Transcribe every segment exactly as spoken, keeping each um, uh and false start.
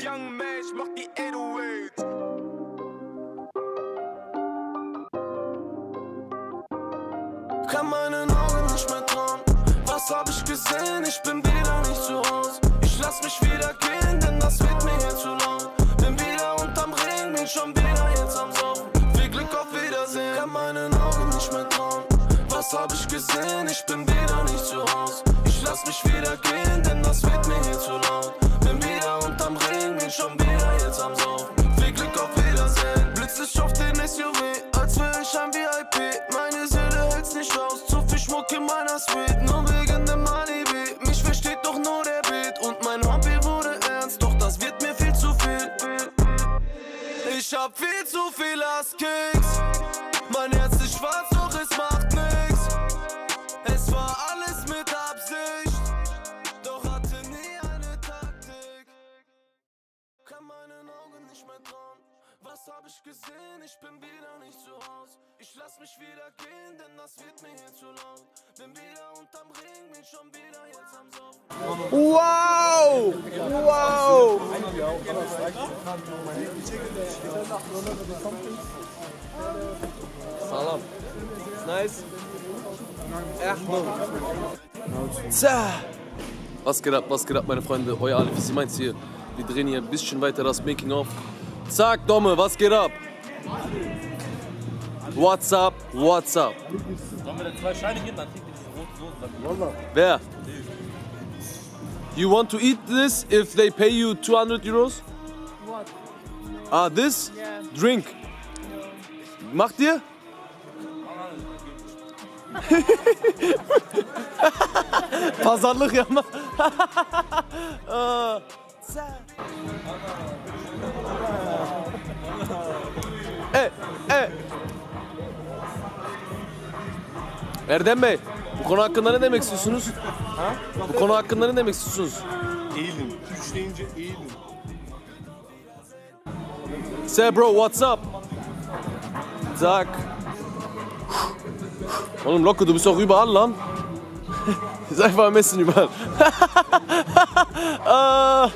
Young Man, ich mach die acht null acht. Kann meinen Augen nicht mehr trauen. Was hab ich gesehen? Ich bin wieder nicht zu Hause. Ich lass mich wieder gehen, denn das wird mir hier zu laut. Bin wieder unterm Ring, bin schon wieder jetzt am Saufen. Viel Glück, auf Wiedersehen. Kann meinen Augen nicht mehr trauen. Was hab ich gesehen? Ich bin wieder nicht zu Hause. Ich lass mich wieder gehen, denn das wird mir hier zu laut. Bin wieder unterm Ring, bin schon wieder jetzt am Saufen. Viel Glück, auf Wiedersehen. Blitzlicht auf den S U V, als wär ich ein V I P. Meine Seele hält's nicht aus, zu viel Schmuck in meiner Suite. Nur wegen dem Alibi, mich versteht doch nur der Beat. Und mein Hobby wurde ernst, doch das wird mir viel zu viel. Ich hab viel zu viel Astkicks. Mein Herz ist schwarz, doch es macht nix. Es war alles mit Absicht, doch hatte nie eine Taktik. Kann meinen Augen nicht mehr trauen. Was hab ich gesehen? Ich bin wieder nicht zu Hause. Ich lass mich wieder gehen, denn das wird mir hier zu laut. Bin wieder unterm Ring, bin schon wieder jetzt am Saufen. Wow! Wow! Salam. Nice. Echt nur. Tja. Was geht ab, was geht ab, meine Freunde? Euer Alif, wie meint's hier? Wir drehen hier ein bisschen weiter das Making-of. Zack, Domme, was geht ab? What's up, what's up? Sollen wir dir zwei Scheine geben, dann kriegt ihr diese rote Soße. Wer? You want to eat this if they pay you two hundred euros? What? Ah, this? Yeah. Drink. Macht ihr? Pazarlık yapma. Aa. E, e. Erdem Bey, bu konu hakkında ne demek istiyorsunuz? Ha? Bu konu hakkında ne demek istiyorsunuz? Eğilim. Üç deyince eğilim. Say bro, what's up? Zack. Oğlum Loco, du bist auch überall, lan. Ist einfach ein bisschen überall. ah.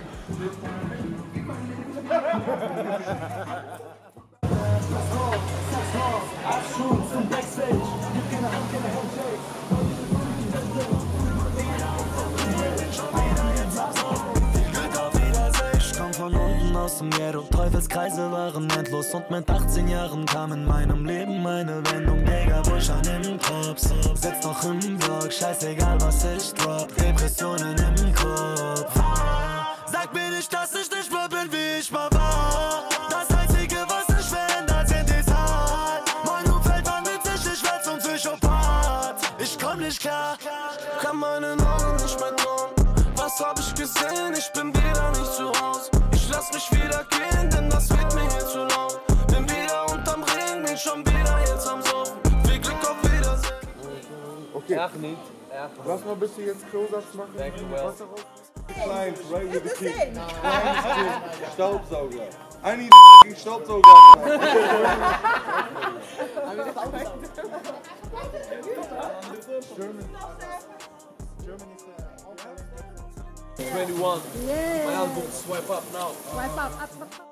Aus dem Ghetto, Teufelskreise waren endlos und mit achtzehn Jahren kam in meinem Leben eine Wendung. Digga, Bullshit im Kopf, sitzt noch im Block, scheißegal was ich drop, Depressionen im Kopf. Sag mir nicht, dass ich nicht mehr bin, wie ich mal war. Das Einzige, was sich verändert, sind die Zahlen. Mein Umfeld wandelt sich, ich werd zum Psychopath. Ich komm nicht klar, kann meinen Augen nicht mehr trauen. Was hab ich gesehen? Ich bin wieder nicht zu Hause. Ich lass mich wieder gehen, denn das wird mir hier zu laut. Bin wieder unterm Ring, bin schon wieder jetzt am Saufen. Viel Glück, auf Wiedersehen. Okay. Echt nicht. Echt. Lass mal ein bisschen jetzt Close-Ups machen. Thank you, well. Wasser raus. Client, right with the king. Staubsauger. I need a Staubsauger. German. Germany's twenty-one. Yeah. My album, swipe up now. Swipe up, up, up, up.